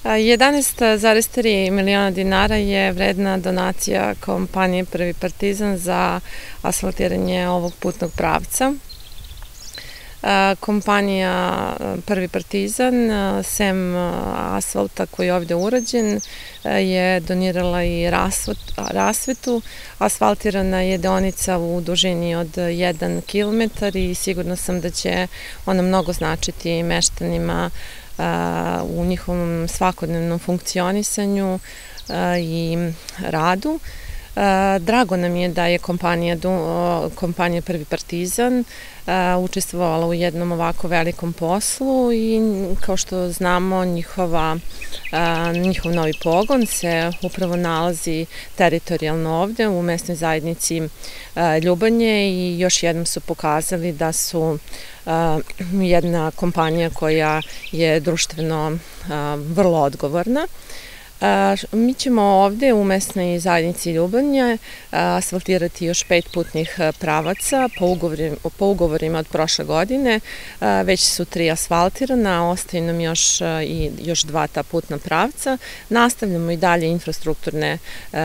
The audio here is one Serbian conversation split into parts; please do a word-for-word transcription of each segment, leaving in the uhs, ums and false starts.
jedanaest zarez tri miliona dinara je vredna donacija kompanije Prvi Partizan za asfaltiranje ovog putnog pravca. Kompanija Prvi Partizan, sem asfalta koji je ovde urađen, je donirala i rasvetu. Asfaltirana je deonica u dužini od jedan kilometar i sigurno sam da će ona mnogo značiti meštanima u njihovom svakodnevnom funkcionisanju i radu. Drago nam je da je kompanija Prvi Partizan učestvovala u jednom ovako velikom poslu i kao što znamo njihov novi pogon se upravo nalazi teritorijalno ovde u mesnoj zajednici Ljubanje i još jednom su pokazali da su jedna kompanija koja je društveno vrlo odgovorna. Mi ćemo ovde u mesnoj zajednici Ljubanje asfaltirati još pet putnih pravaca po ugovorima od prošle godine. Već su tri asfaltirana, ostaju nam još i još dva ta putna pravca. Nastavljamo i dalje infrastrukturne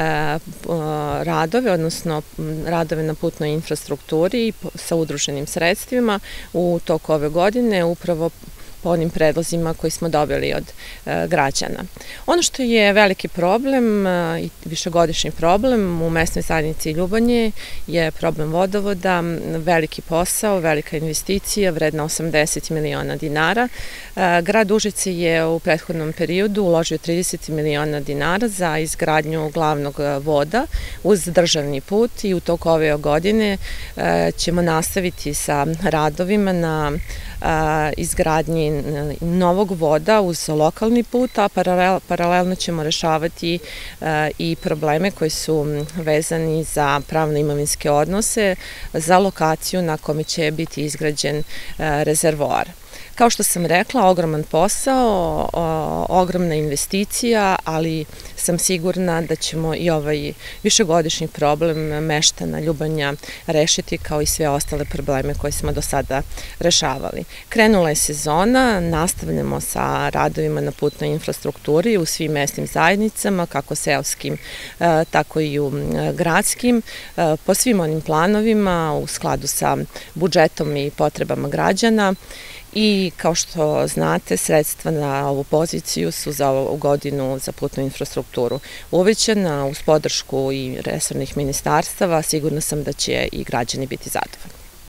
radove, odnosno radove na putnoj infrastrukturi sa udruženim sredstvima u toku ove godine, upravo po onim predlozima koji smo dobili od građana. Ono što je veliki problem i višegodišnji problem u mesnoj zajednici Ljubanje je problem vodovoda, veliki posao, velika investicija, vredna osamdeset miliona dinara. Grad Užice je u prethodnom periodu uložio trideset miliona dinara za izgradnju glavnog voda uz državni put i u toku ove godine ćemo nastaviti sa radovima na izgradnji novog voda uz lokalni put, a paralelno ćemo rešavati i probleme koji su vezani za pravno-imovinske odnose, za lokaciju na kome će biti izgrađen rezervoar. Kao što sam rekla, ogroman posao, ogromna investicija, ali sam sigurna da ćemo i ovaj višegodišnji problem meštana Ljubanja rešiti kao i sve ostale probleme koje smo do sada rešavali. Krenula je sezona, nastavljamo sa radovima na putnoj infrastrukturi u svim mesnim zajednicama, kako seoskim, tako i u gradskim, po svim onim planovima u skladu sa budžetom i potrebama građana. I kao što znate, sredstva na ovu poziciju su za ovu godinu za putnu infrastrukturu uvećana uz podršku i resornih ministarstava. Sigurna sam da će i građani biti zadovoljni.